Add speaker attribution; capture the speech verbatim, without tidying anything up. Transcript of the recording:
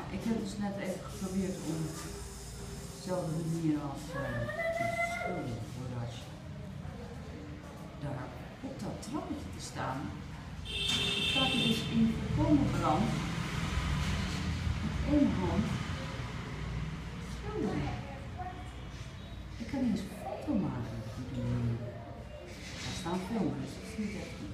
Speaker 1: Ik heb dus net even geprobeerd om dezelfde manier als uh, schoolborrasje daar op dat trappetje te staan. Ik sta er dus in volkomen brand met één hand schilderen. Ik kan niet eens een foto maken op die manier. Daar staan filmen, dus dat is niet echt